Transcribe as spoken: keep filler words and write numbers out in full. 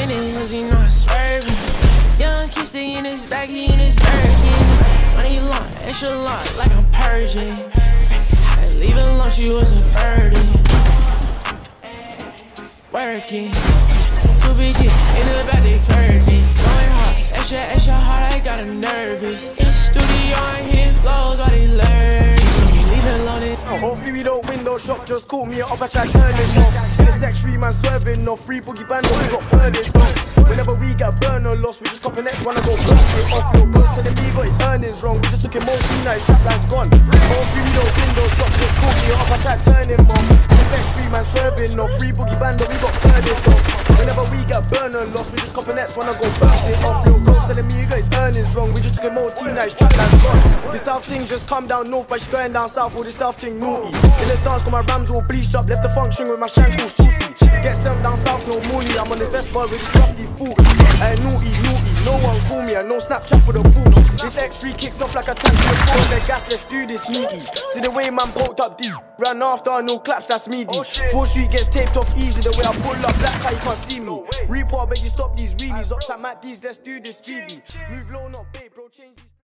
spinning, cause you know I'm swerving. Young kid stay in his bag, he in his Birkin. Money long, extra long, like I'm Persian. I leave it alone, she was a birdie. Working, two bitches in the back, they twerking. Going hard, extra, extra hard, I got them nervous. In the studio, I'm hitting flows while they learn. Leave it alone. Hopefully we don't window shop, just call me up, I try turning off. In the sex, three man swerving off, free boogie band, we got burned it off. Whenever we get burned or lost, we just cop the next one and go burst it off. Little bros telling me he got his earnings wrong, we just took him multi, now his trap line's gone. Hopefully we don't window shop, just call me up, I try turning off. In the sex, three man swerving off, free boogie band, we got burned it off. Whenever we get burned or lost, we just cop the next one and go burst it off. Little bros telling me he got his earnings wrong, we just took him multi, now his trap line's gone. The south thing just come down north, but she's going down south, all the south thing naughty. In the dance, got my rams all bleached up, left the function with my shank all saucy. Get sent down south, no money, I'm on the Vespa with this rusty foot. Hey, naughty, naughty, no one call me, and no Snapchat for the bookies. This X three kicks off like a tank to the floor, the gas, let's do this sneaky. See the way man poked up deep, ran after, no claps, that's meaty. Fourth Street gets taped off easy, the way I pull up, black tie, you can't see me. Report, beg you stop these wheelies, ups at Matt D's, let's do this speedy. Move low, not bait, bro, change these.